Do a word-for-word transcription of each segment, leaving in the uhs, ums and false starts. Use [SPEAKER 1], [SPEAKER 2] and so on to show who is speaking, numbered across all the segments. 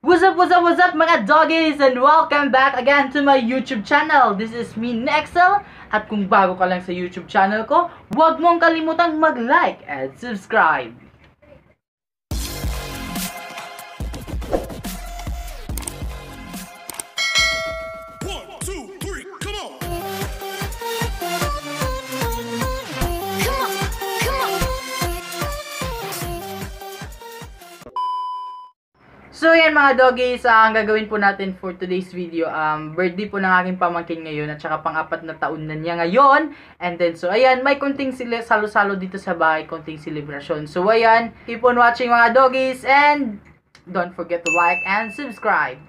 [SPEAKER 1] What's up, what's up, what's up mga doggies, and welcome back again to my YouTube channel. This is me, Nexel. At kung bago ka lang sa YouTube channel ko, huwag mong kalimutang mag-like and subscribe. So yan mga doggies, uh, ang gagawin po natin for today's video, um, birthday po ng aking pamangkin ngayon at saka pang-apat na taon na niya ngayon. And then so ayan, may konting salo-salo dito sa bahay, konting celebration. So ayan, keep on watching mga doggies and don't forget to like and subscribe.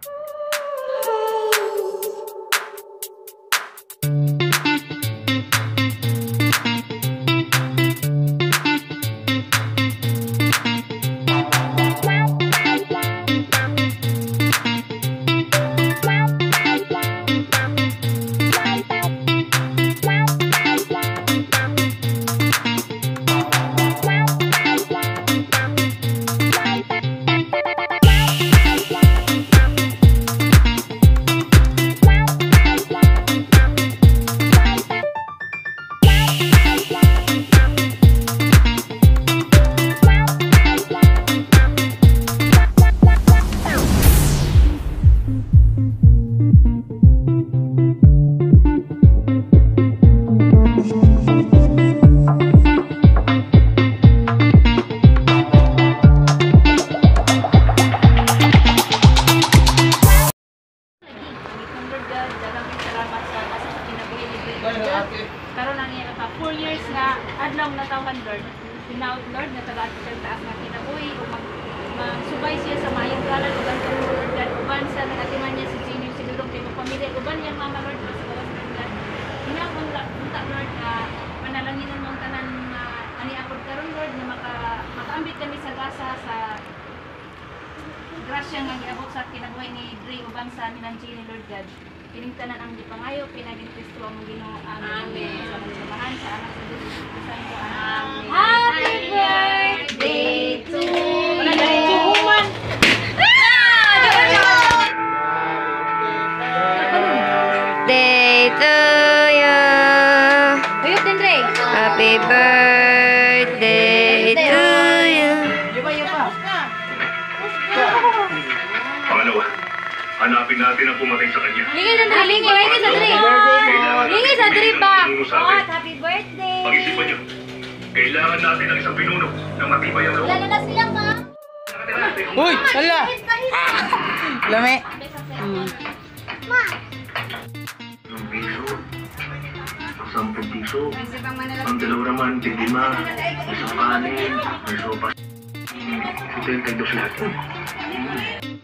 [SPEAKER 2] Karon lang iya ka four years nga adlaw na tawhan Lord. Tinaot Lord nga taga sa taas nga kinabuhi ug magsubay siya sa maayong kalan ug ang Lord God uban sa nagatiman niya si Junior sigurong kay pamilya uban yang mama Lord sa gawas ng God. Hinakon unta Lord nga manalanginan mo ang tanan nga ani apod karon Lord nga maka makaambit kami sa gasa sa grasya nga giabot sa kinabuhi ni Dre uban sa nilang Junior Lord God. Kining tanan ang gipangayo pinaging Kristo ang Ginoo. Amen. Sa samahan sa anak sa Diyos Espiritu Santo. Amen. Happy birthday to you.
[SPEAKER 3] Day to you.
[SPEAKER 2] Ayun din Dre.
[SPEAKER 3] Happy birthday to you.
[SPEAKER 1] Yupa, yupa.
[SPEAKER 4] Pangalawa, hanapin natin ang pumatay sa kanya.
[SPEAKER 2] Lingi sa Dre, lingi, lingi sa Dre. Lingi sa Dre ba? Oh, happy birthday.
[SPEAKER 4] Pag-isipan niyo, kailangan natin ng isang pinuno na matibay ang loob.
[SPEAKER 2] Lalo na sila pa.
[SPEAKER 1] Uy, hala. Lami.
[SPEAKER 4] Ang piso, sampung piso, ang dalawa naman, lima, isang kanin, may sopas. Ito yung kay dos lahat.